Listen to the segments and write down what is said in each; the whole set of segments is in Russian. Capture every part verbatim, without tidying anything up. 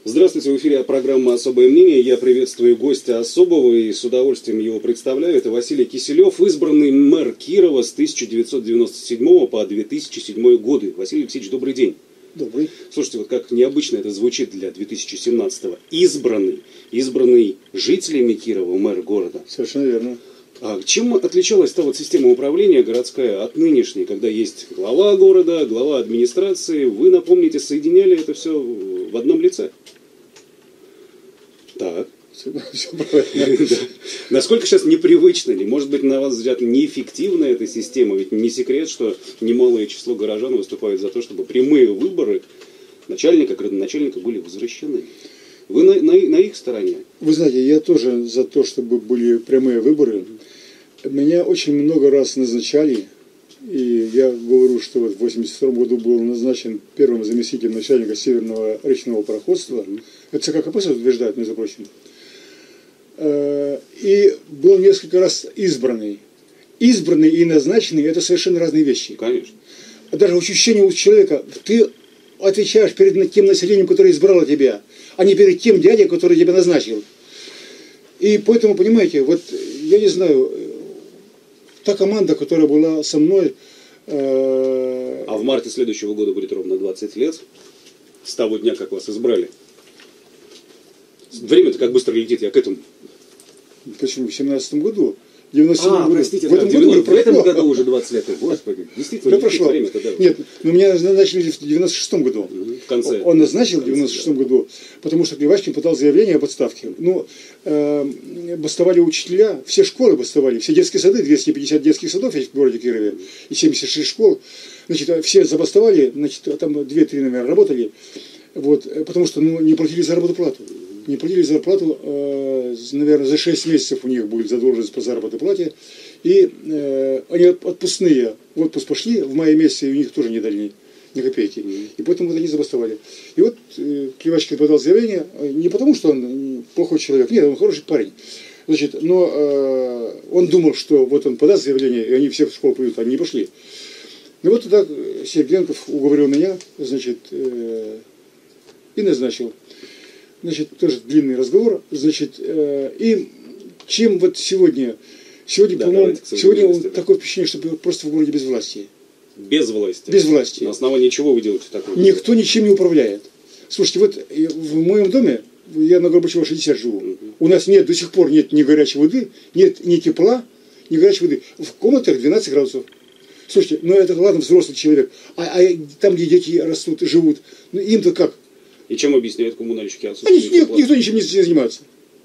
Здравствуйте, в эфире программа «Особое мнение». Я приветствую гостя особого и с удовольствием его представляю. Это Василий Киселев, избранный мэр Кирова с тысяча девятьсот девяносто седьмого по две тысячи седьмой годы. Василий Алексеевич, добрый день. Добрый. Слушайте, вот как необычно это звучит для две тысячи семнадцатого. Избранный. Избранный жителями Кирова, мэр города. Совершенно верно. А чем отличалась та вот система управления городская от нынешней, когда есть глава города, глава администрации? Вы, напомните, соединяли это все в одном лице? Так. Все, все правильно. Да. Насколько сейчас непривычно ли? Может быть, на вас взгляд, неэффективна эта система? Ведь не секрет, что немалое число горожан выступают за то, чтобы прямые выборы начальника, градоначальника были возвращены. Вы на, на, на их стороне? Вы знаете, я тоже за то, чтобы были прямые выборы. Меня очень много раз назначали. И я говорю, что вот в восемьдесят втором году был назначен первым заместителем начальника Северного речного пароходства. Это ЦК КПСС утверждает, между прочим. И был несколько раз избранный. Избранный и назначенный – это совершенно разные вещи. Конечно. Даже ощущение у человека, ты отвечаешь перед тем населением, которое избрало тебя, а не перед тем дядей, который тебя назначил. И поэтому, понимаете, вот я не знаю, та команда, которая была со мной... Э... А в марте следующего года будет ровно двадцать лет с того дня, как вас избрали. Время-то как быстро летит, я к этому. Почему? В семнадцатом году? В девяносто седьмом а, году. простите, в этом, да, году, в этом году уже двадцать лет. Господи, действительно, прошло. Время-то, да. Нет, но меня назначили в девяносто шестом году. Угу, в конце. Он назначил в конце, девяносто шестом да. году, потому что Кривачкин подал заявление об отставке. Ну, э, бастовали учителя, все школы бастовали, все детские сады, двести пятьдесят детских садов есть в городе Кирове, и семьдесят шесть школ. Значит, все забастовали, значит, там две-три, наверное, работали, вот, потому что ну, не платили заработную плату. Не платили зарплату, э, наверное, за шесть месяцев у них будет задолженность по заработной плате. И э, они отпускные в отпуск пошли, в мае месяце, и у них тоже не дали ни, ни копейки. Mm-hmm. И поэтому вот они забастовали. И вот э, Кривачкин подал заявление, не потому что он плохой человек, нет, он хороший парень. Значит, но э, он думал, что вот он подаст заявление, и они все в школу пойдут, они не пошли. И вот тогда Сергенков уговорил меня, значит, э, и назначил. Значит, тоже длинный разговор. Значит, э, и чем вот сегодня, сегодня, да, по-моему, сегодня вот такое впечатление, что просто в городе без власти. Без власти? Без власти. На основании чего вы делаете такое? Никто ничем не управляет. Слушайте, вот в моем доме, я на Горбачева шестьдесят живу, угу. У нас нет, до сих пор нет ни горячей воды, нет ни тепла, ни горячей воды. В комнатах двенадцать градусов. Слушайте, ну это ладно, взрослый человек, а, а там, где дети растут и живут, ну им-то как? И чем объясняют коммунальщики отсутствие? Они, никто, никто ничем не занимается.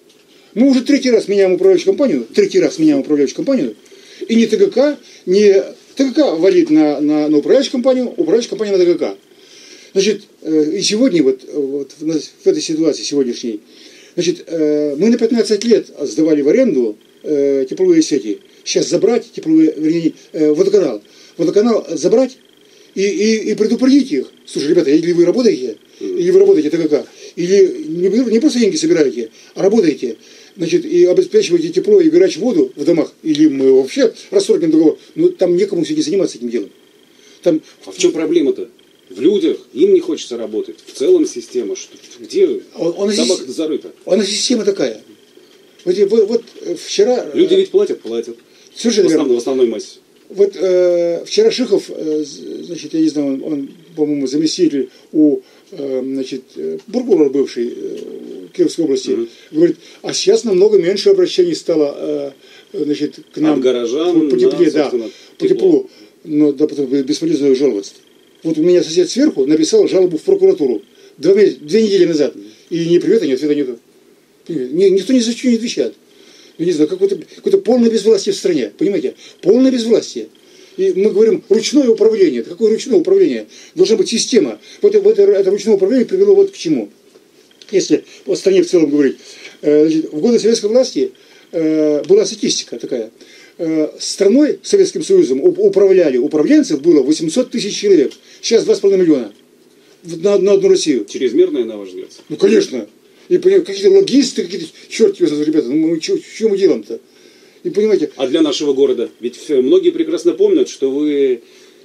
Мы уже третий раз меняем управляющую компанию, третий раз меняем управляющую компанию, и ни ТГК, ни ТГК валит на, на, на управляющую компанию, управляющая компания на ТГК. Значит, э, и сегодня вот, вот в, в этой ситуации сегодняшней, значит, э, мы на пятнадцать лет сдавали в аренду э, тепловые сети. Сейчас забрать тепловые, вернее, э, водоканал. Водоканал забрать и, и, и предупредить их. Слушай, ребята, или вы работаете, или вы работаете ТГК, или не, не просто деньги собираете, а работаете, значит, и обеспечиваете тепло и горячую воду в домах, или мы вообще расторгнем договор, но там некому сегодня заниматься этим делом. Там... А в чем проблема-то? В людях, им не хочется работать. В целом система, что, где собака зарыта? Она система такая. Вот, вот, вот вчера... Люди ведь платят, платят. Совершенно в, основном, в основной массе. Вот э, вчера Шихов, э, значит, я не знаю, он, он по-моему, заместитель у, э, значит, прокурора бывший э, Кировской области, mm-hmm. говорит, а сейчас намного меньше обращений стало, э, значит, к нам. От горожан, по, по тепле, да, да, по теплу. Но да, потом бесполезно жаловаться. Вот у меня сосед сверху написал жалобу в прокуратуру два месяца, две недели назад. И ни привета, ни ответа нету. Никто ни за что не отвечает. Я не знаю, какое-то, какое-то полное безвластие в стране, понимаете? Полное безвластие. И мы говорим ручное управление. Это какое ручное управление? Должна быть система. Вот это, это, это ручное управление привело вот к чему. Если о стране в целом говорить. Значит, в годы советской власти была статистика такая. Страной, Советским Союзом, управляли, управленцев было восемьсот тысяч человек. Сейчас два с половиной миллиона. На, на одну Россию. Чрезмерное, на ваш взгляд? Ну, конечно. И какие-то логисты, какие-то, черт его знает, ребята, ну мы что мы делаем-то? И понимаете... А для нашего города? Ведь многие прекрасно помнят, что вы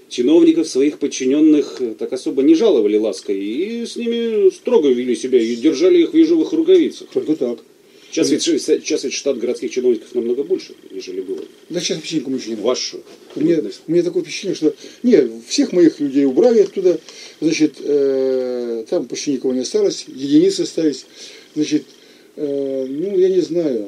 чиновников, своих подчиненных так особо не жаловали лаской. И с ними строго вели себя и держали их в ежовых рукавицах. Только так. Сейчас ведь, сейчас ведь штат городских чиновников намного больше, нежели было. Да сейчас вообще никому ничего не надо. Ваш. У меня, у меня такое впечатление, что не, всех моих людей убрали оттуда, значит, э, там почти никого не осталось, единицы остались, значит, э, ну, я не знаю,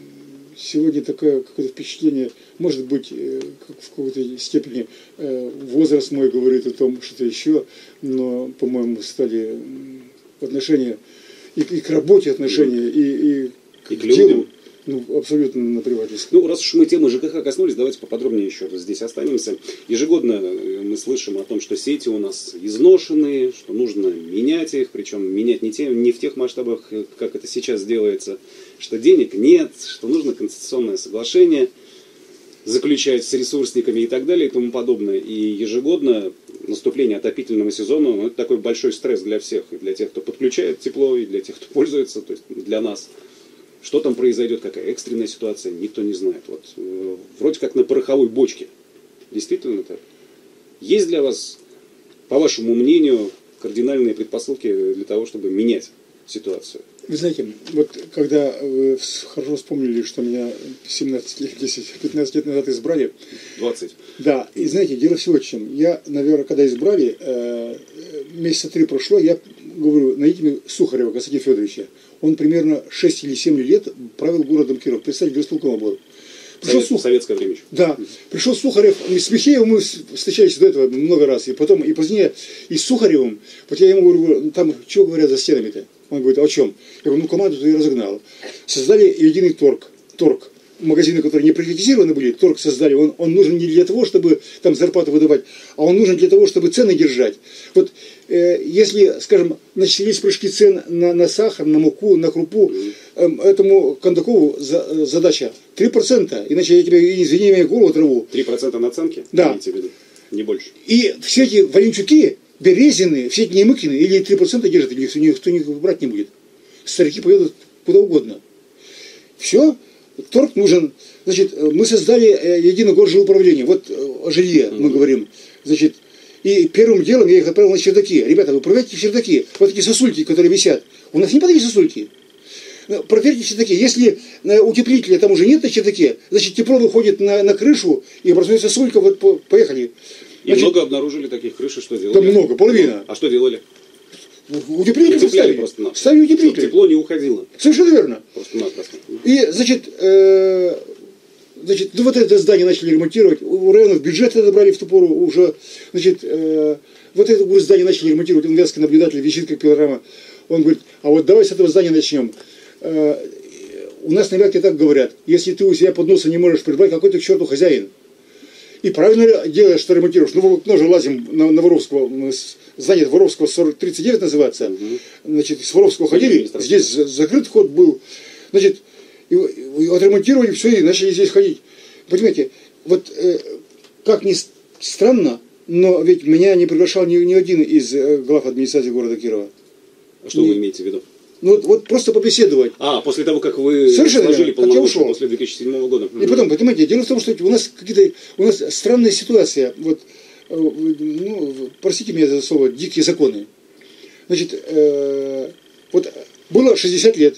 сегодня такое какое-то впечатление, может быть, э, как в какой-то степени э, возраст мой говорит о том, что-то еще, но, по-моему, стали отношения, и, и к работе отношения, и, и к, и к делу, людям. Ну, абсолютно наплевательство. Ну, раз уж мы темы ЖКХ коснулись, давайте поподробнее еще раз здесь останемся. Ежегодно мы слышим о том, что сети у нас изношенные, что нужно менять их, причем менять не, те, не в тех масштабах, как это сейчас делается, что денег нет, что нужно концессионное соглашение заключать с ресурсниками и так далее и тому подобное. И ежегодно наступление отопительного сезона, ну, это такой большой стресс для всех, и для тех, кто подключает тепло, и для тех, кто пользуется, то есть для нас. Что там произойдет, какая экстренная ситуация, никто не знает. Вот, э, вроде как на пороховой бочке. Действительно так? Есть для вас, по вашему мнению, кардинальные предпосылки для того, чтобы менять ситуацию? Вы знаете, вот когда вы хорошо вспомнили, что меня семнадцать лет, десять, пятнадцать лет назад избрали. двадцать. Да, и знаете, дело всего в чем. Я, наверное, когда избрали, э, месяца три прошло, я говорю, найдите мне Сухарева Константина Федоровича. Он примерно шесть или семь лет правил городом Киров. Представитель горосполкома был. Пришел Совет, Сух... Советское время еще. Да. Пришел Сухарев, с Михеевым мы встречались до этого много раз. И потом, и позднее, и с Сухаревым, вот я ему говорю, там, что говорят за стенами-то? Он говорит, о чем? Я говорю, ну команду ты разогнал. Создали единый торг. Торг. Магазины, которые не приватизированы были, торг создали. Он, он нужен не для того, чтобы там зарплату выдавать, а он нужен для того, чтобы цены держать. Вот э, если, скажем, начались прыжки цен на, на сахар, на муку, на крупу, э, этому Кондакову за, задача три процента, иначе я тебе, извини, я голову оторву. три процента наценки? Да. Имеете в виду? Не больше. И все эти Валенчуки, Березины, все эти Немыкины, или три процента держат, или их никто никто брать не будет. Старики поедут куда угодно. Все. Торг нужен. Значит, мы создали единое горжеуправление. Вот о жилье мы говорим. Значит, и первым делом я их отправил на чердаки. Ребята, вы проверьте чердаки. Вот такие сосульки, которые висят. У нас не такие сосульки. Проверьте чердаки. Если утеплителя там уже нет на чердаке, значит, тепло выходит на, на крышу и образуется сосулька. Вот поехали. Значит, и много обнаружили таких крыш, что делали? Да много, половина. А что делали? Утеплитель ставили. Просто ставили утеплитель. Тепло не уходило. Совершенно верно. Просто напросто. И, значит, э, значит, ну вот это здание начали ремонтировать. У районов бюджеты забрали в ту пору уже. Значит, э, вот это здание начали ремонтировать. Он вязкий наблюдатель, висит как пилорама. Он говорит, а вот давай с этого здания начнем. Э, у нас на Вятке так говорят. Если ты у себя под носом не можешь прибрать, какой ты к черту хозяин. И правильно делаешь, что ремонтируешь. Ну, в окно же лазим на, на Воровского, здание Воровского сорок тридцать девять называется. Угу. Значит, с Воровского ходили, здесь закрыт ход был. Значит, и, и отремонтировали все и начали здесь ходить. Понимаете, вот э, как ни странно, но ведь меня не приглашал ни, ни один из э, глав администрации города Кирова. А что ни... вы имеете в виду? Ну вот, вот просто побеседовать. А, после того, как вы совершенно сложили полномочия после две тысячи седьмого года. И потом, понимаете, дело в том, что у нас какие-то, у нас странная ситуация. Вот, ну, простите меня за слово, дикие законы. Значит, э, вот было шестьдесят лет.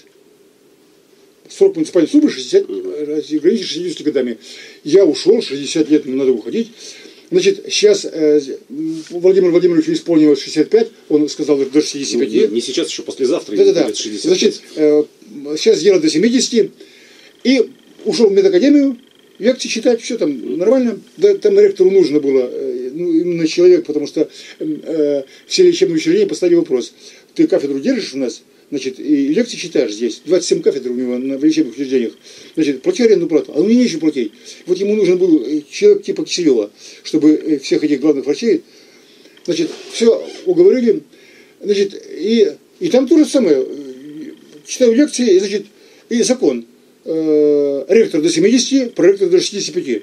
Срок муниципальной службы шестьдесят, граничит шестьдесят годами. Я ушел, шестьдесят лет, мне надо уходить. Значит, сейчас э, Владимир Владимирович исполнилось шестьдесят пять, он сказал до шестидесяти пяти. Ну, не сейчас, еще послезавтра. Да-да-да. Значит, э, сейчас сделал до семидесяти. И ушел в медакадемию, лекции читать, все там нормально. Да, там ректору нужно было, э, ну, именно человек, потому что э, все лечебные учреждения поставили вопрос. Ты кафедру держишь у нас? Значит, и лекции читаешь здесь. двадцать семь кафедр у него на лечебных учреждениях. Значит, плати арендную плату. А он мне нечего платить. Вот ему нужен был человек типа Киселева, чтобы всех этих главных врачей. Значит, все уговорили. Значит, и, и там то же самое. Читаю лекции, и, значит, и закон. Э, ректор до семидесяти, проректор до шестидесяти пяти.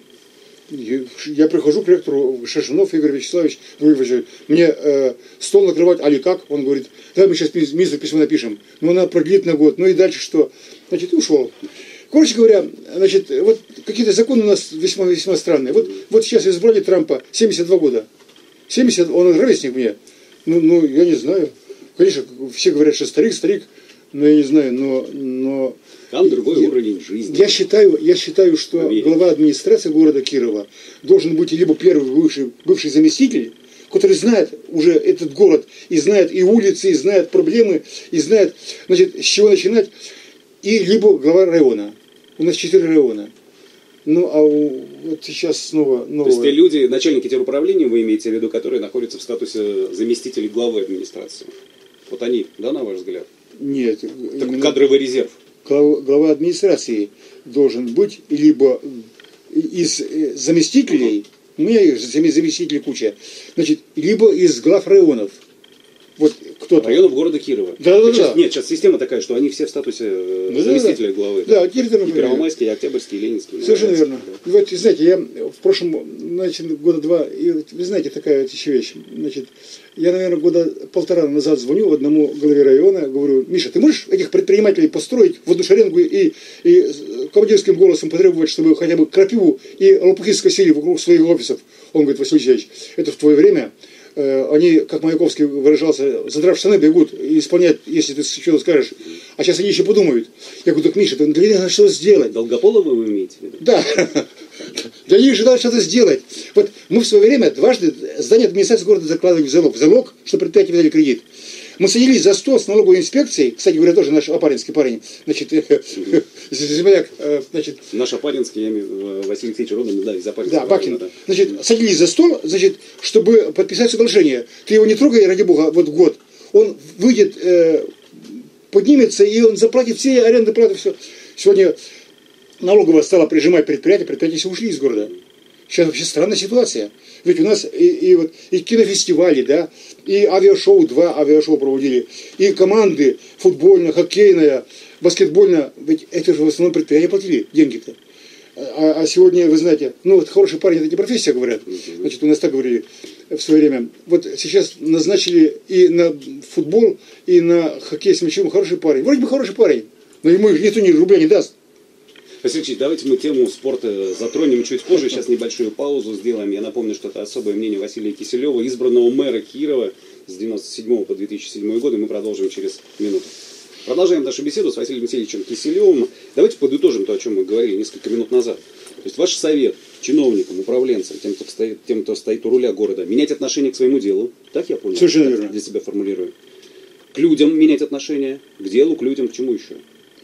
Я прихожу к ректору Шашинов Игорь Вячеславович, мне э, стол накрывать, али как? Он говорит, да, мы сейчас министру письмо напишем, но она продлит на год, ну и дальше что? Значит, и ушел. Короче говоря, значит, вот какие-то законы у нас весьма-весьма странные. Вот, вот сейчас избрали Трампа, семьдесят два года. семьдесят, он ровесник мне. Ну, ну, я не знаю. Конечно, все говорят, что старик, старик, но я не знаю, но... но там другой я, уровень жизни. Я считаю, я считаю, что Поверь. глава администрации города Кирова должен быть либо первый бывший, бывший заместитель, который знает уже этот город, и знает и улицы, и знает проблемы, и знает, значит, с чего начинать, и либо глава района. У нас четыре района. Ну, а вот сейчас снова новое. То есть те люди, начальники теруправления, вы имеете в виду, которые находятся в статусе заместителей главы администрации. Вот они, да, на ваш взгляд? Нет. Так кадровый резерв. Глава администрации должен быть либо из заместителей, у меня их заместителей куча, значит, либо из глав районов. Вот кто-то. Районов города Кирова. Да, да, сейчас, да. Нет, сейчас система такая, что они все в статусе да, заместителя да, главы. Да, территориально. И Первомайский, и Октябрьский, и Ленинский. Совершенно верно. И вот, знаете, я в прошлом, значит, года два, и вы знаете, такая вот еще вещь. Значит, я, наверное, года полтора назад звоню одному главе района, говорю: Миша, ты можешь этих предпринимателей построить в одну шеренгу и, и командирским голосом потребовать, чтобы хотя бы крапиву и лопухи скосили вокруг своих офисов? Он говорит: Василий Алексеевич, это в твое время. Они, как Маяковский выражался, задрав штаны, бегут и исполняют, если ты что-то скажешь. А сейчас они еще подумают. Я говорю: так, Миша, для них надо что-то сделать. Долгополова вы имеете в виду? Да. Для них же надо что-то сделать. Вот мы в свое время дважды здание администрации города закладывали в залог. В залог, что предприятие взяли кредит. Мы садились за стол с налоговой инспекцией, кстати говоря, тоже наш опаринский парень, значит, земляк, значит... Наш опаринский, я имею в виду, Василий Алексеевич Родин, да, из опаринского. Да, Бакин. Да. Значит, садились за стол, значит, чтобы подписать соглашение. Ты его не трогай, ради бога, вот год. Он выйдет, э, поднимется, и он заплатит все аренды платы, все. Сегодня налоговая стала прижимать предприятия, предприятия все ушли из города. Сейчас вообще странная ситуация. Ведь у нас и, и, вот, и кинофестивали, да, и авиашоу, два авиашоу проводили, и команды футбольная, хоккейная, баскетбольная. Ведь это же в основном предприятия платили деньги-то. А, а сегодня, вы знаете, ну вот хороший парень, это не профессия, говорят. Значит, у нас так говорили в свое время. Вот сейчас назначили и на футбол, и на хоккей с мячом хороший парень. Вроде бы хороший парень, но ему никто ни рубля не даст. Василий Алексеевич, давайте мы тему спорта затронем чуть позже. Сейчас небольшую паузу сделаем. Я напомню, что это особое мнение Василия Киселева, избранного мэра Кирова с девяносто седьмого по две тысячи седьмой год. И мы продолжим через минуту. Продолжаем нашу беседу с Василием Васильевичем Киселевым. Давайте подытожим то, о чем мы говорили несколько минут назад. То есть ваш совет чиновникам, управленцам, тем, кто стоит, тем, кто стоит у руля города, менять отношение к своему делу. Так я понял? Совершенно верно. Для себя формулирую. К людям менять отношение, к делу, к людям, к чему еще?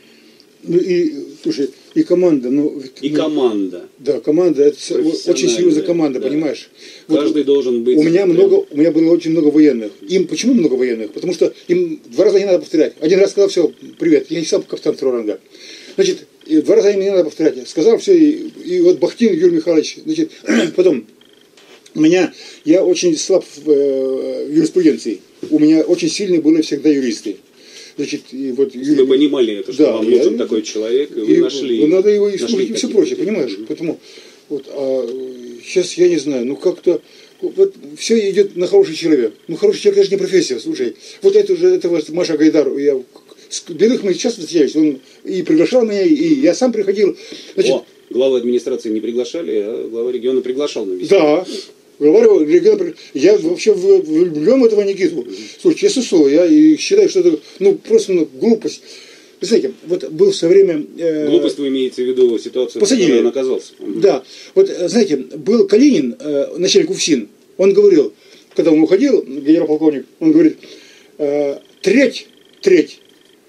Ну и, слушай, и команда. Ну, и ну, команда. Да, команда, это очень серьезная команда, да. Понимаешь? Каждый вот должен быть... У меня, много, у меня было очень много военных. Им почему много военных? Потому что им два раза не надо повторять. Один раз сказал: все, привет, я не сам капитан второго ранга. Значит, два раза им не надо повторять. Сказал все, и, и вот Бахтин Юрий Михайлович, значит, потом, у меня, я очень слаб в, э, в юриспруденции. У меня очень сильные были всегда юристы. Значит, и вот, вы понимали это, что да, вам нужен я, такой человек, и вы и, нашли. Ну, надо его и слушать, и все прочее, понимаешь? Mm-hmm. Поэтому, вот, а сейчас я не знаю, ну как-то, вот все идет на хороший человек. Ну, хороший человек, это же не профессия, слушай. Вот это уже, это вот Маша Гайдар, я, с Белых мы часто встречались, он и приглашал меня, и я сам приходил. Значит, О, главу администрации не приглашали, а глава региона приглашал на визит. Да. Говорю, я вообще влюблен в этого Никиту. Слушай, честное слово, я считаю, что это ну, просто ну, глупость. Вы знаете, вот был в свое время... Э, глупость вы имеете в виду ситуацию, посадили. В которой он оказался? Да. Вот, знаете, был Калинин, э, начальник УФСИН, он говорил, когда он уходил, генерал-полковник, он говорит, э, треть, треть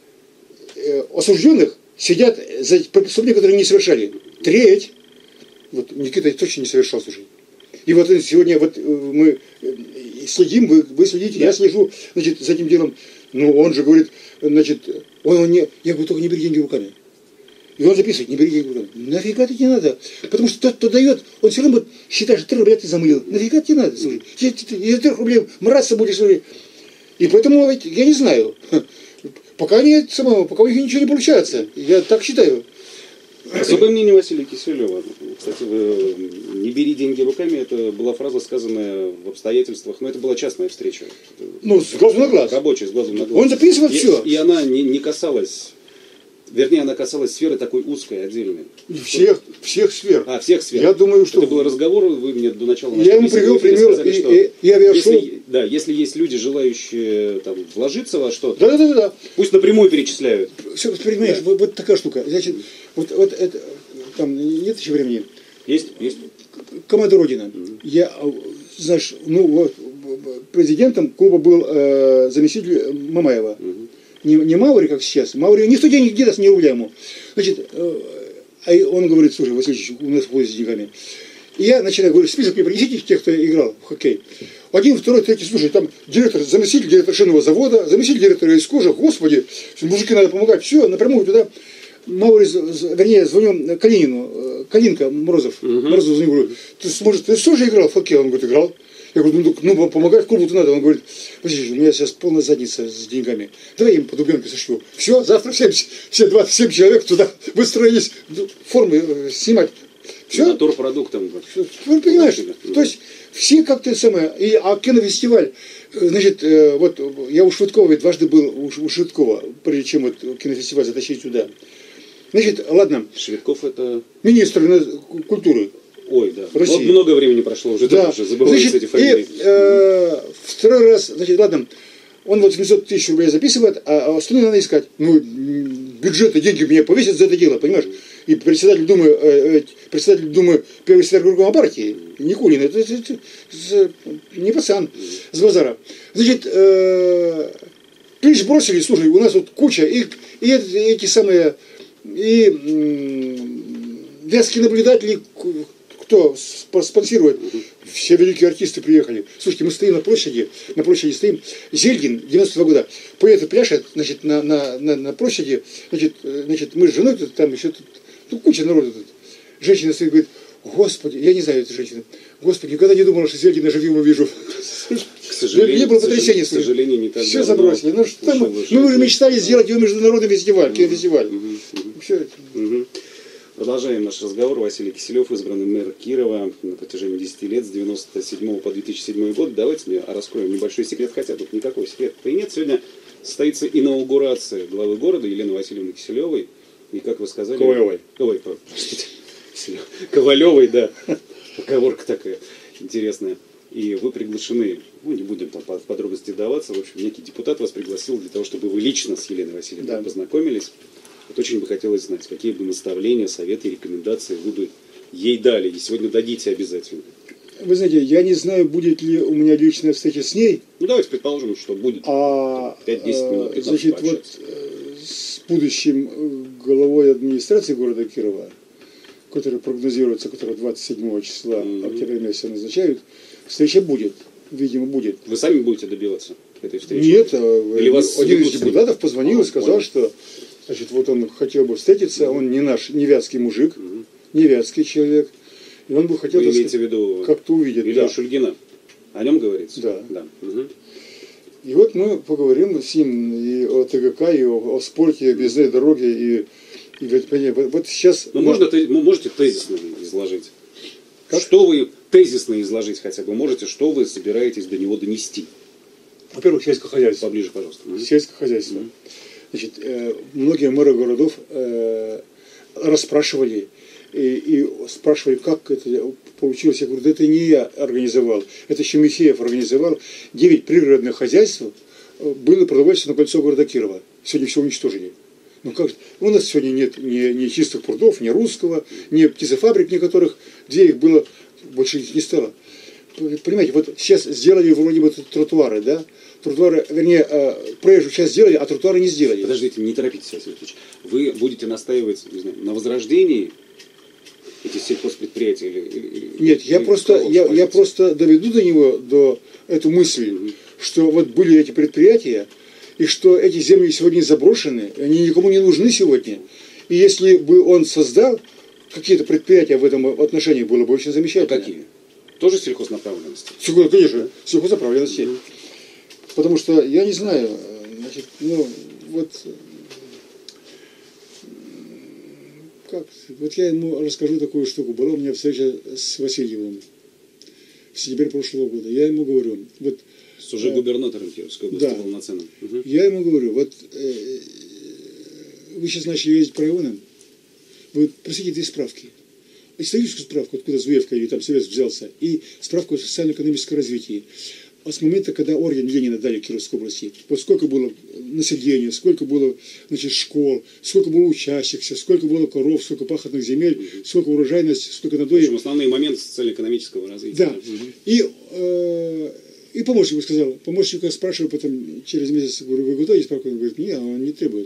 э, осужденных сидят за преступления, которые не совершали. Треть. Вот Никита точно не совершал, слушай. И вот сегодня вот мы следим, вы, вы следите, да. Я слежу, значит, за этим делом. Ну, он же говорит, значит, он, он не, я говорю, только не бери деньги руками. И он записывает, не бери деньги руками. Нафига это не надо? Потому что тот, кто дает, он все равно считает, что три рубля ты замылил. Нафига тебе надо, слушай? Из-за трех рублей мраться будешь, слушай. И поэтому, я не знаю, пока нет самого, пока у них ничего не получается. Я так считаю. Особое мнение Василия Киселева. Кстати, вы, не бери деньги руками, это была фраза, сказанная в обстоятельствах, но это была частная встреча. Ну, с глазу на глаз. Рабочая, с глазу на глаз. Он записывал и, все. И она не, не касалась Вернее, она касалась сферы такой узкой, отдельной. Всех, всех сфер. А, всех сфер. Я думаю, что... Это был разговор, вы мне до начала... Я ему привел пример, сказали, и, что и, и авиашоу... Если, да, если есть люди, желающие там, вложиться во что-то, да, да, да, да. пусть напрямую перечисляют. Все, понимаешь, да. вот, вот такая штука. Значит, вот, вот это... Там нет еще времени? Есть, есть. Команда Родина. Mm-hmm. Я, знаешь, ну вот, президентом клуба был э, заместитель Мамаева. Mm-hmm. Не, не Маури, как сейчас. Маури, никто денег не даст, ни рубля ему. Значит, э, а он говорит, слушай, Васильевич, у нас ходит с деньгами. И я начинаю говорить, список мне принесите тех, кто играл в хоккей. Один, второй, третий, слушай, там директор, заместитель директора шинного завода, заместитель директора из кожи, господи, мужики надо помогать, все, напрямую туда. Маури, вернее, звоню Калинину, Калинка Морозов, uh-huh. Морозов звоню, говорю, ты, может, ты тоже играл в хоккей? Он говорит, играл. Я говорю, ну, ну помогать клубу-то надо. Он говорит, Василий, у меня сейчас полная задница с деньгами. Давай я им по дубленке сошлю. Все, завтра все, все двадцать семь человек туда выстроились, формы снимать. Все? Натурпродуктом. Вы понимаешь, uh-huh. то есть все как-то самое. И, а кинофестиваль, значит, вот я у Швыдкова дважды был, у Швыдкова, прежде чем вот кинофестиваль затащить сюда. Значит, ладно. Швидков это... Министр культуры. Ой, да. России. Вот много времени прошло, уже да. тоже забываются значит, эти фамилии. И, э, второй раз, значит, ладно, он вот семьсот тысяч рублей записывает, а остальное надо искать. Ну, бюджеты, деньги мне повесят за это дело, понимаешь? И председатель Думы, э, председатель Думы, первый секретарь горкома партии, Никулин, это, это, это, это не пацан с базара. Значит, э, клич бросили, слушай, у нас вот куча, и, и, и эти самые, и м, вятские наблюдатели, кто спонсирует, все великие артисты приехали. Слушайте, мы стоим на площади, на площади стоим, Зельдин, девяностого года, поэт пляшет, значит, на, на, на, на площади, значит, значит, мы с женой тут, там еще тут, ну, куча народу тут. Женщина стоит, говорит, господи, я не знаю эту женщину, господи, никогда не думала, что Зельдина живым увижу. К сожалению, не было потрясения, к сожалению, не так. Все забросили. Ну, что мы, мы уже мечтали сделать его международный фестиваль, кинофестиваль. Все это. Продолжаем наш разговор. Василий Киселев, избранный мэр Кирова на протяжении десяти лет, с девяносто седьмого по две тысячи седьмой год. Давайте мне раскроем небольшой секрет, хотя тут никакой секрета-то и нет. Сегодня состоится инаугурация главы города Елены Васильевны Киселевой. И, как вы сказали... Ковалевой. Ой, простите. Ковалевой, да. Поговорка такая интересная. И вы приглашены, ну, не будем там в подробности даваться, в общем, некий депутат вас пригласил для того, чтобы вы лично с Еленой Васильевной да. познакомились. Вот очень бы хотелось знать, какие бы наставления, советы, рекомендации вы бы ей дали. И сегодня дадите обязательно. Вы знаете, я не знаю, будет ли у меня личная встреча с ней. Ну, давайте предположим, что будет. А, пять-десять минут. Значит, вот с будущим главой администрации города Кирова, который прогнозируется, который двадцать седьмого числа mm-hmm. октября месяца назначают, встреча будет. Видимо, будет. Вы сами будете добиваться этой встречи? Нет, Или вас один из депутатов позвонил и сказал, понял. что значит, вот он хотел бы встретиться, mm-hmm. он не наш, не вятский мужик, mm-hmm. не вятский человек. И он бы хотел, Вы имеете в виду как-то увидеть. Илью да. Шульгина? О нем говорится? Да. да. Угу. И вот мы поговорим с ним и о ТГК, и о, о спорте, и о объездной дороге, и, и вот, вот сейчас... Ну, можно, вы можете тезисно изложить? Как? Что вы тезисно изложить хотя бы можете, что вы собираетесь до него донести? Во-первых, сельское хозяйство. Поближе, пожалуйста. Угу. Сельское хозяйство. Угу. Значит, э, многие мэры городов э, расспрашивали и, и спрашивали, как это получилось. Я говорю, да это не я организовал, это еще Михеев организовал. Девять пригородных хозяйств было продовольствие на кольцо города Кирова. Сегодня все уничтожили. Ну как? У нас сегодня нет ни, ни чистых прудов, ни русского, ни птицефабрик, ни которых, где их было, больше их не стало. Понимаете, вот сейчас сделали вроде бы тротуары, да? Тротуары, вернее, проезжую часть сделали, а тротуары не сделали. Подождите, не торопитесь, Василий Ильич. Вы будете настаивать, не знаю, на возрождении этих сельхозпредприятий? Или, или, Нет, я, просто, я, я просто доведу до него, до эту мысль, mm-hmm. что вот были эти предприятия, и что эти земли сегодня заброшены, они никому не нужны сегодня. И если бы он создал какие-то предприятия в этом отношении, было бы очень замечательно. А какие? Тоже сельхознаправленности? Конечно, сельхознаправленности. Mm-hmm. Потому что, я не знаю, значит, ну, вот, как, вот я ему расскажу такую штуку. Была у меня встреча с Васильевым в сентябре прошлого года. Я ему говорю, вот... С уже э, губернатором Кировской области, да, полноценным. Угу. Я ему говорю, вот э, вы сейчас начали ездить по районам, вы просите две справки. Историческую справку, откуда Зуевка или там Советский взялся, и справку о социально-экономическом развитии. А с момента, когда орден Ленина дали Кировской области, вот сколько было населения, сколько было, значит, школ, сколько было учащихся, сколько было коров, сколько пахотных земель, угу. сколько урожайности, сколько надоев. В общем, основные моменты социально-экономического развития. Да. Угу. И, э, и помощник сказал, помощника спрашиваю потом через месяц, говорю, вы готовы справку? Он говорит, нет, он не требует.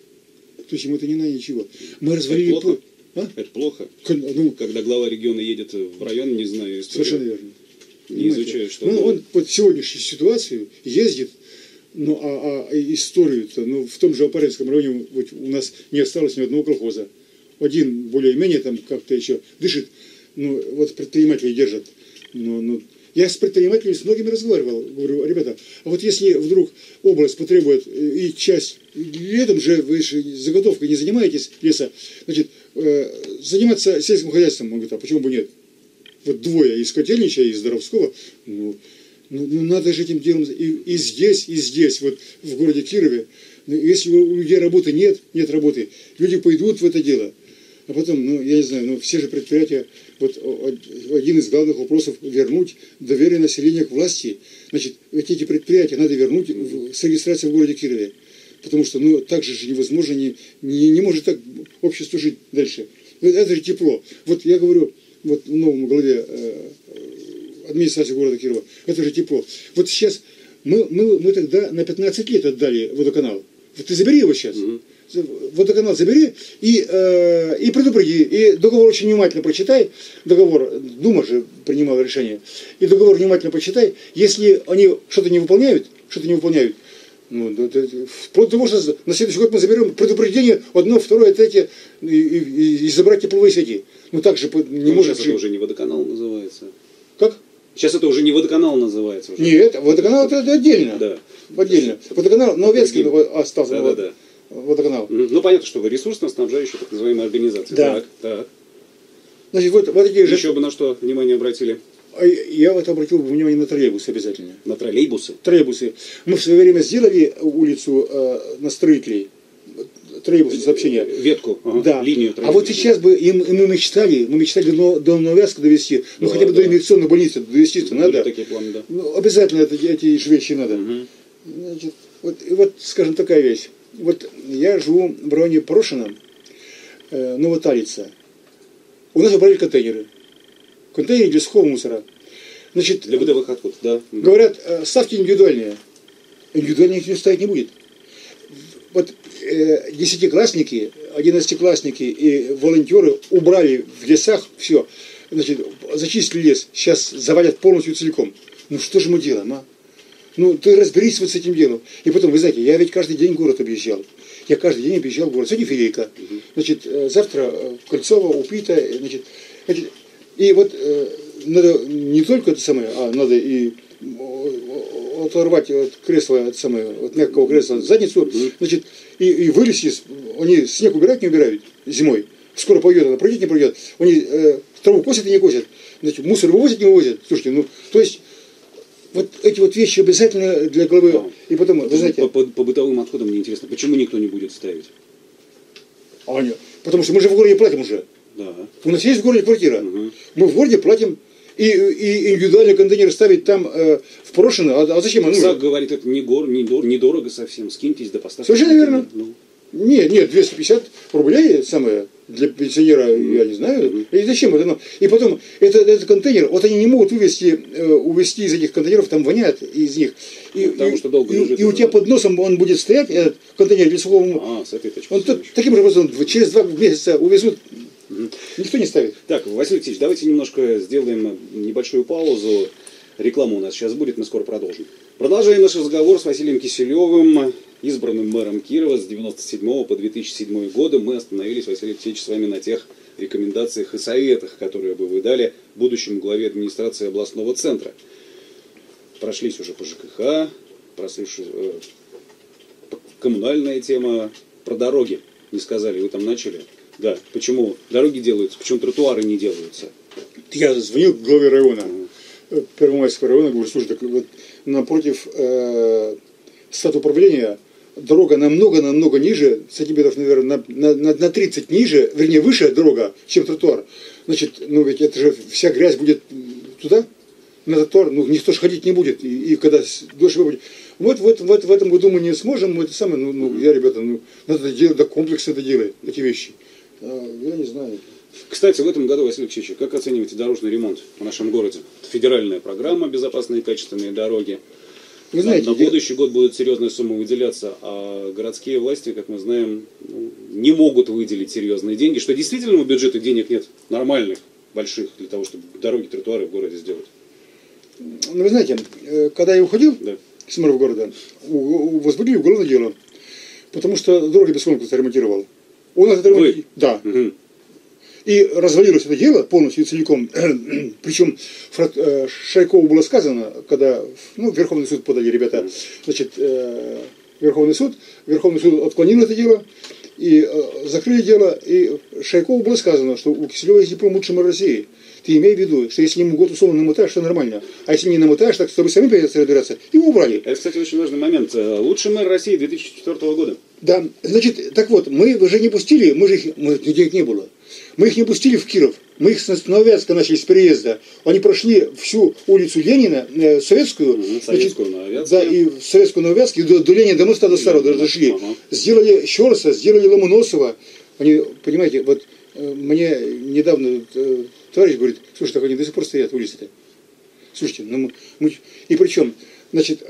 То есть ему это не надо ничего. Мы развалили... Это плохо? А? Это плохо? Ну, когда глава региона едет в район, не знаю историю. Совершенно верно. Не изучает, что... Ну, он под сегодняшнюю ситуацию ездит, ну, а, а историю-то, ну, в том же Опаринском районе вот, у нас не осталось ни одного колхоза. Один более-менее там как-то еще дышит, ну, вот предприниматели держат. Ну, ну, я с предпринимателями с многими разговаривал, говорю, ребята, а вот если вдруг область потребует и часть, летом же вы же заготовкой не занимаетесь леса, значит, э, заниматься сельским хозяйством, он говорит, а почему бы нет? Вот двое, из Котельнича, из Доровского, ну, ну, ну надо же этим делом, и, и здесь, и здесь, вот в городе Кирове, если у людей работы нет, нет работы, люди пойдут в это дело. А потом, ну, я не знаю, ну, все же предприятия, вот один из главных вопросов вернуть доверие населения к власти. Значит, эти предприятия надо вернуть с регистрацией в городе Кирове. Потому что, ну, так же невозможно, не, не, не может так общество жить дальше. Это же тепло. Вот я говорю, вот в новом главе э, администрации города Кирова, это же тепло. Вот сейчас мы, мы, мы тогда на пятнадцать лет отдали водоканал. Вот ты забери его сейчас. Mm-hmm. Водоканал забери и, э, и предупреди. И договор очень внимательно прочитай. Договор, Дума же принимала решение. И договор внимательно прочитай. Если они что-то не выполняют, что-то не выполняют, ну, это, вплоть до того, что на следующий год мы заберем предупреждение одно, второе, третье, и, и, и забрать тепловые сети. Ну так же не ну, может сейчас жить. Это уже не водоканал называется. Как? Сейчас это уже не водоканал называется. Уже. Нет, водоканал это, это отдельно. Да. Отдельно. Водоканал, Новецкий остался. Да, да, да. Водоканал. Ну понятно, что вы ресурсно-снабжающая так называемая организация. Да. Так, так. Значит, вот, вот такие Еще же... бы на что внимание обратили? Я вот обратил внимание на троллейбусы обязательно. На троллейбусы? Троллейбусы. Мы в свое время сделали улицу э, на строителей. Троллейбусное сообщение. Ветку, ага, да. Линию А вот сейчас бы им, и мы мечтали, мы мечтали до, до Нововязка довести, ну да, хотя бы да. до инфекционной больницы довести-то ну, надо. Такие планы, да. Ну, обязательно это, эти же вещи надо. Угу. Значит, вот, и вот, скажем, такая вещь. Вот я живу в районе Порошина, э, Новоталица. У нас убрали контейнеры. Контейнеры для сухого мусора. Значит, для бытовых отходов, да. Говорят, ставки индивидуальные. Индивидуальных никто ставить не будет. Вот э, десятиклассники, одиннадцатиклассники и волонтеры убрали в лесах все. Значит, зачистили лес. Сейчас завалят полностью целиком. Ну что же мы делаем, а? Ну ты разберись вот с этим делом. И потом, вы знаете, я ведь каждый день город объезжал. Я каждый день объезжал город. Сегодня Филейка. Значит, завтра Кольцово, Упита. Значит, значит, и вот э, надо не только это самое, а надо и оторвать от кресла, от, самое, от мягкого кресла задницу, mm-hmm. значит, и, и вылезти, они снег убирать не убирают зимой. Скоро пойдет, она пройдет, не пройдет. Они э, траву косят и не косят. Значит, мусор вывозят, не вывозят. Слушайте, ну, то есть, вот эти вот вещи обязательно для головы. А, и потом, вы знаете... По, по, по бытовым отходам мне интересно, почему никто не будет ставить? А, нет. Потому что мы же в городе платим уже. Да. У нас есть в городе квартира. Угу. Мы в городе платим. И, и индивидуальный контейнер ставить там э, в Порошино, а, а зачем? САК говорит, это не гор, не дор, недорого совсем, скиньтесь до поставки. Совершенно верно. Ну. Нет, нет, двести пятьдесят рублей самое для пенсионера, mm-hmm. я не знаю. Mm-hmm. И зачем это? Ну, и потом, это, это контейнер, вот они не могут вывести, э, увезти из этих контейнеров, там воняет из них. И, ну, потому и, что долго и, лежит. И у тебя под носом он будет стоять, этот контейнер для сухого. А, с этой точки. Он тут, таким же образом через два месяца увезут. Никто не ставит. Так, Василий Алексеевич, давайте немножко сделаем небольшую паузу. Реклама у нас сейчас будет, мы скоро продолжим. Продолжаем наш разговор с Василием Киселевым, избранным мэром Кирова с девяносто седьмого по две тысячи седьмой годы. Мы остановились, Василий Алексеевич, с вами на тех рекомендациях и советах, которые бы вы дали будущему главе администрации областного центра. Прошлись уже по ЖКХ, прошлись э, коммунальная тема, про дороги не сказали, вы там начали. Да, почему дороги делаются, почему тротуары не делаются? Я звонил главе района, uh-huh. Первомайского района, говорю, слушай, так вот напротив э, статуправления дорога намного-намного ниже, сантиметров, наверное, на, на, на тридцать ниже, вернее, выше дорога, чем тротуар. Значит, ну ведь это же вся грязь будет туда, на тротуар, ну никто же ходить не будет, и, и когда дождь выпадет. Вот, вот, вот в этом году мы не сможем, мы это самое, ну, ну я, ребята, ну, надо делать, да комплексно это делать, эти вещи. А, я не знаю. Кстати, в этом году, Василий Алексеевич, как оцениваете дорожный ремонт в нашем городе? Федеральная программа «Безопасные и качественные дороги». Вы знаете, на будущий год будет серьезная сумма выделяться, а городские власти, как мы знаем, ну, не могут выделить серьезные деньги, что действительно у бюджета денег нет нормальных, больших, для того, чтобы дороги, тротуары в городе сделать. Ну, вы знаете, когда я уходил да. с мэром города, возбудили уголовное дело, потому что дороги без конкурса ремонтировал. Он это ремонтировал. Да. Угу. И развалилось это дело полностью и целиком. Причем Шайкову было сказано, когда ну, Верховный суд подали ребята, значит, э, Верховный суд, Верховный суд отклонил это дело и э, закрыли дело. И Шайкову было сказано, что у Киселева есть диплом лучший мэр России. Ты имей в виду, что если ему год условно намотаешь, то нормально. А если не намотаешь, так чтобы сами придется разбираться, его убрали. Это, кстати, очень важный момент. Лучший мэр России две тысячи четвёртого года. Да, значит, так вот, мы уже не пустили, мы же их, мы, денег не было. Мы их не пустили в Киров. Мы их с Нововятска начали с переезда. Они прошли всю улицу Ленина, э, советскую, угу, советскую значит, да, и в советскую Нововятск, и до, до Ленина, до моста, до Старого да, дошли. Ага. Сделали Щорса, сделали Ломоносова. Они, понимаете, вот э, мне недавно э, товарищ говорит, слушай, так они до сих пор стоят, улицы-то. Слушайте, ну мы, мы... И причем, значит,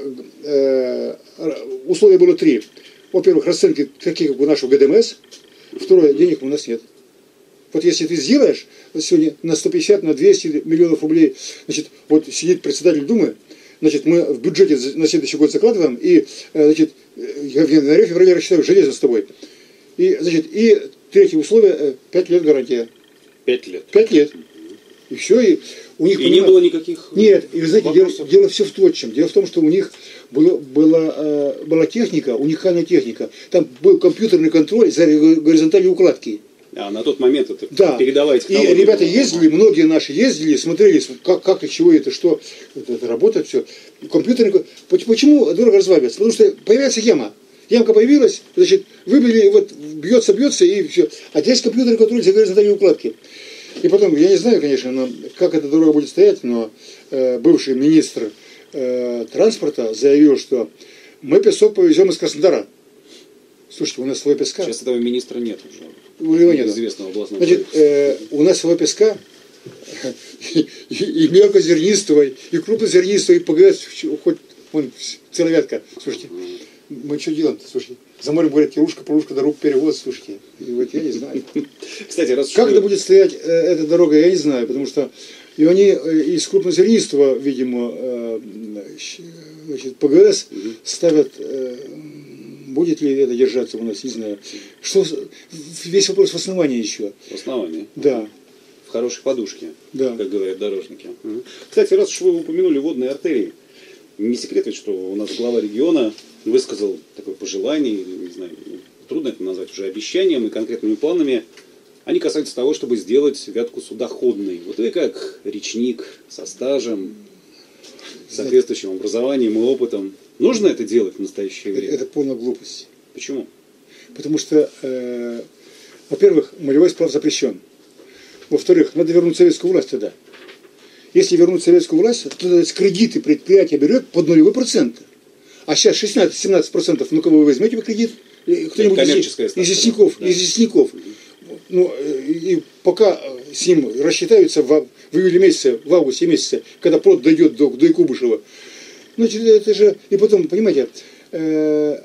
э, условия было три. Во-первых, расценки такие, как у нашего ГДМС. Второе, денег у нас нет. Вот если ты сделаешь сегодня на сто пятьдесят, на двести миллионов рублей, значит, вот сидит председатель Думы, значит, мы в бюджете на следующий год закладываем, и, значит, я в январе-феврале рассчитаю железно с тобой. И, значит, и третье условие, пять лет гарантия. Пять лет? Пять лет. И все, и у них... И понимаете, не было никаких... Нет, и вы знаете, дело, дело все в том, чем. Дело в том, что у них было, была, была техника, уникальная техника. Там был компьютерный контроль за горизонтальной укладки. А на тот момент это да. передавая технологию. И ребята ездили, многие наши ездили, смотрели, как, как и чего это, что это, это работает все. Компьютерный... Почему дорого разваливается? Потому что появляется яма. Ямка появилась, значит, выбили, вот бьется, бьется и все. А здесь компьютерный контроль за горизонтальной укладки. И потом, я не знаю, конечно, но как эта дорога будет стоять, но э, бывший министр э, транспорта заявил, что мы песок повезем из Краснодара. Слушайте, у нас своего песка. Сейчас этого министра нет уже. У него нет. Известного областного. Значит, э, у нас своего песка и, и, и мелкозернистого, и крупнозернистого, и ПГС, хоть вон, целая вятка. Слушайте, мы что делаем-то, слушайте? За морем говорят, кирушка, полушка, дорогу перевоз, слушайте. И вот я не знаю. Кстати, раз как это будет стоять, э, эта дорога, я не знаю, потому что и они э, из крупнозернистого, видимо, э, значит, ПГС угу. ставят, э, будет ли это держаться у нас, не знаю. Что, весь вопрос в основании еще. В основании? Да. В хорошей подушке, да. как говорят дорожники. Угу. Кстати, раз уж вы упомянули водные артерии, не секрет ведь, что у нас глава региона высказал такое пожелание, не знаю, трудно это назвать уже обещанием и конкретными планами. Они касаются того, чтобы сделать Вятку судоходной. Вот вы как речник со стажем, соответствующим образованием и опытом. Нужно это делать в настоящее время? Это, это полная глупость. Почему? Потому что, э, во-первых, молевой сплав запрещен. Во-вторых, надо вернуть советскую власть тогда. Если вернуть советскую власть, то кредиты предприятие берет под нулевой процент. А сейчас шестнадцать-семнадцать процентов, ну-ка вы возьмете вы кредит, кто-нибудь из, из лесников, да. из лесников. Ну, и пока с ним рассчитаются в, в июле месяце, в августе месяце, когда плод дойдет до, до Якубышева. Значит, это же, и потом, понимаете, э,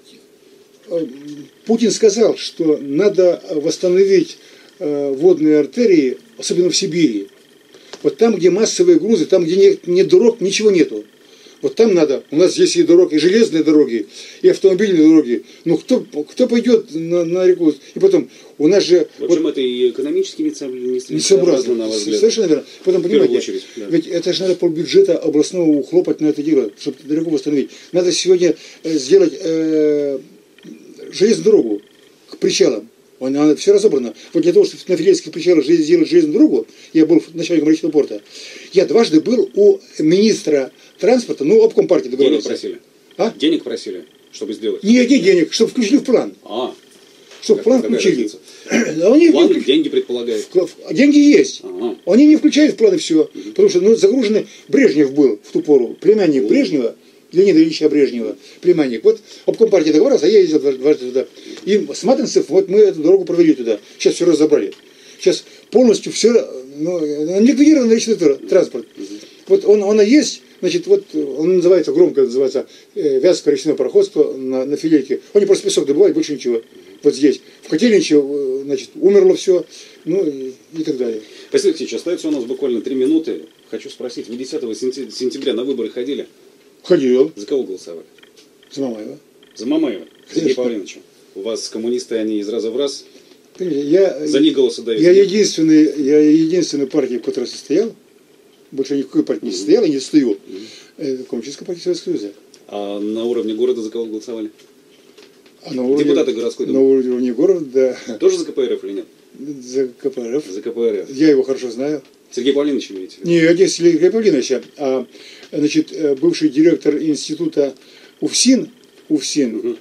Путин сказал, что надо восстановить э, водные артерии, особенно в Сибири. Вот там, где массовые грузы, там, где нет, нет дорог, ничего нету. Вот там надо, у нас здесь и дороги, и железные дороги, и автомобильные дороги. Ну кто, кто пойдет на, на реку? И потом, у нас же... В общем, вот, это и экономически нецелесообразно, несообразно, на ваш взгляд. Совершенно верно. Потом, понимаете, очередь, да. Ведь это же надо полбюджета областного ухлопать на это дело, чтобы реку восстановить. Надо сегодня сделать э, железную дорогу к причалам. Она, она все разобрано. Вот для того, чтобы на Филевских причалах сделать железную дорогу, я был начальником речного порта, я дважды был у министра транспорта, ну, обком партии договорился. Денег просили? А? Денег просили? Чтобы сделать? Нет, не денег, чтобы включили в план. А. Чтобы в план включили. Они план деньги предполагает. Деньги есть. Ага. Они не включают в планы все. Угу. Потому что ну, загруженный Брежнев был в ту пору. Племянник Брежнева, Леонида Ильича Брежнева, племянник. Вот обком партии договорился, а я ездил дважды туда. И с Матинцев, вот мы эту дорогу провели туда. Сейчас все разобрали. Сейчас полностью все, ну, ликвидированный речной транспорт. Угу. Вот он, он и есть. Значит, вот он называется, громко называется, э, Вятское речное пароходство на, на Филейке. Они просто песок добывают, больше ничего. Вот здесь. В Котельниче, значит, умерло все, ну и, и так далее. Василий Алексеевич, остается у нас буквально три минуты. Хочу спросить, вы десятого сентября на выборы ходили? Ходил. За кого голосовали? За Мамаева. За Мамаева? Сергея Павловича. У вас коммунисты, они из раза в раз? Я, за них голосы дают? Я единственный, я единственной партии, в которой состоял. Больше никакой партии не состоял, и не стою. Mm-hmm. Коммунистическая партия Советского Союза. А на уровне города за кого голосовали? А на уровне, депутаты городской думы? На уровне города, да. Тоже за КПРФ или нет? За КПРФ. За КПРФ. Я его хорошо знаю. Сергей Павлович имеете в виду? Не, не Сергей Павлович, а значит, бывший директор института УФСИН. УФСИН. Угу.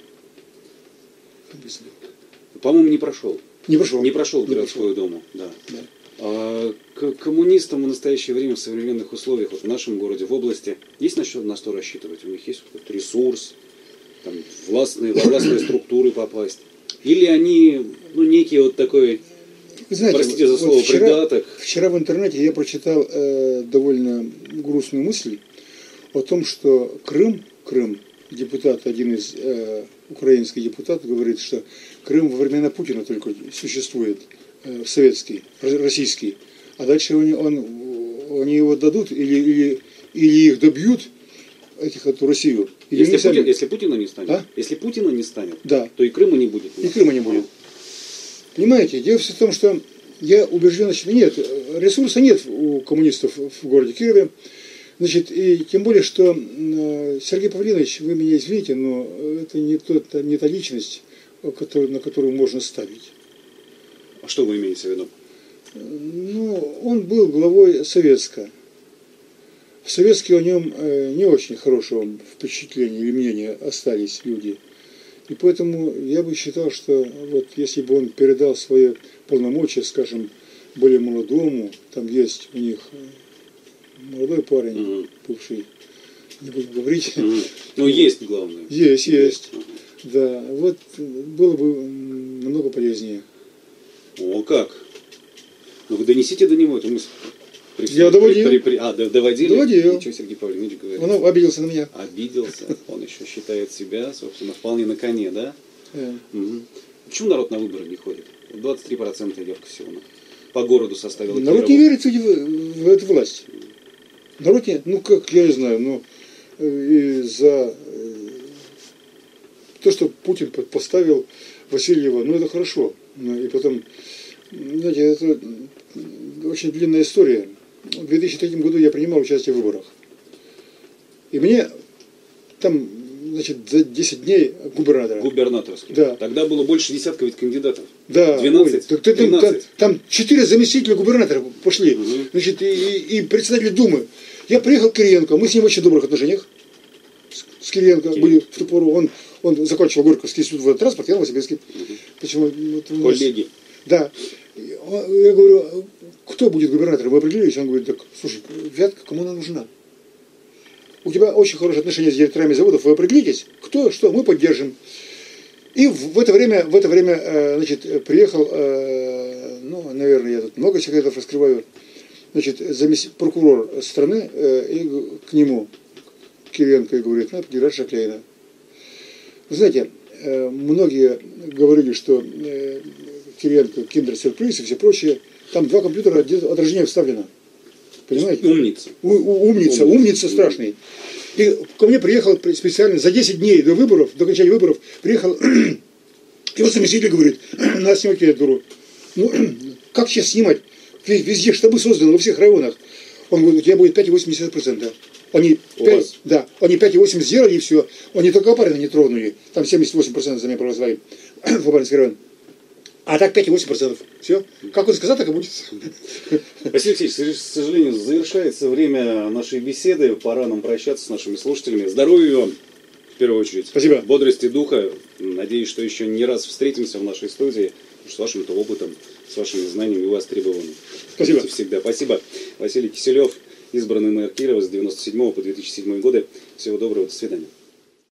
По-моему, не прошел. Не прошел. Не прошел в городскую думу, да. да. А к коммунистам в настоящее время в современных условиях, вот в нашем городе, в области, есть на что, на что рассчитывать? У них есть какой-то ресурс, там, властные, во властные структуры попасть? Или они, ну, некий вот такой, знаете, простите за слово, вот вчера, придаток? Вчера в интернете я прочитал э, довольно грустную мысль о том, что Крым, Крым, депутат, один из э, украинских депутатов говорит, что Крым во времена Путина только существует, э, советский, российский, а дальше они, он, они его дадут или, или, или их добьют, этих, эту Россию. Если, Путин, если Путина не станет, а? если Путина не станет, да. то и Крыма не будет. И Крыма не будет. Понимаете, дело в том, что я убежден, что нет, ресурса нет у коммунистов в городе Кирове. Значит, и тем более, что Сергей Павлович, вы меня извините, но это не, тот, не та личность, который, на которую можно ставить. А что вы имеете в виду? Ну, он был главой Советска. В Советске о нем не очень хорошего впечатления или мнения остались люди. И поэтому я бы считал, что вот если бы он передал свои полномочия, скажем, более молодому, там есть у них молодой парень, uh-huh. бывший, не будем говорить. Uh-huh. Ну, есть главное. Есть, есть. Uh-huh. Да, вот было бы намного полезнее. О, как? Ну, вы донесите до него эту мысль. При, я при, доводил. При, при, а, доводили? Доводил. Ничего Сергей Павлович говорит. Он обиделся на меня. Обиделся. Он еще считает себя, собственно, вполне на коне, да? Yeah. Угу. Почему народ на выборы не ходит? двадцать три процента явка всего. По городу составила народ Кирова. Не верит в, в эту власть. Народ не, ну как, я не знаю, но э, за э, то, что Путин поставил Васильева, ну это хорошо. Ну, и потом, знаете, это очень длинная история. В две тысячи третьем году я принимал участие в выборах. И мне там, значит, за десять дней губернатора. Губернаторский. Да. Тогда было больше десятка ведь кандидатов. Да. двенадцать, ой, так, там, там четыре заместителя губернатора пошли. Угу. Значит, и, и, и председатель Думы. Я приехал к Кириенко, мы с ним в очень добрых отношениях. С, с Кириенко Кириенко были в ту пору. Он, он закончил Горьковский институт водотранспорта, я Новосибирский. Угу. Почему? Вот, коллеги. Да. Я говорю, кто будет губернатором? Вы определились? Он говорит, так, слушай, Вятка, кому она нужна? У тебя очень хорошие отношения с директорами заводов, вы определитесь, кто, что, мы поддержим. И в это время, в это время значит, приехал, ну, наверное, я тут много секретов раскрываю, значит, заместитель прокурор страны, и к нему, Кириенко, и говорит, надо поддержать Шаклейна. Вы знаете, многие говорили, что Кириенко, киндер-сюрприз и все прочее, там два компьютера отражения вставлено. Понимаете? Умница. У, у, умница, умница, умница страшный. И ко мне приехал специально за десять дней до выборов, до окончания выборов, приехал его заместитель, говорит, надо снимать кандидатуру. Ну, как сейчас снимать? Везде штабы созданы, во всех районах. Он говорит, у тебя будет пять целых восемь десятых процента. Они пять, да, они пять целых восемь десятых сделали и все. Они только Апарина не тронули. Там семьдесят восемь процентов за меня проголосовали в Апаринский район. А так пять целых восемь десятых процента. Все. Как он сказал, так и будет. Василий Алексеевич, к сожалению, завершается время нашей беседы. Пора нам прощаться с нашими слушателями. Здоровья вам. В первую очередь. Спасибо. Бодрости духа. Надеюсь, что еще не раз встретимся в нашей студии с вашим-то опытом, с вашими знаниями востребованными. Спасибо. Будьте всегда. Спасибо. Василий Киселев, избранный мэр Кирова с девяносто седьмого по две тысячи седьмой годы. Всего доброго. До свидания.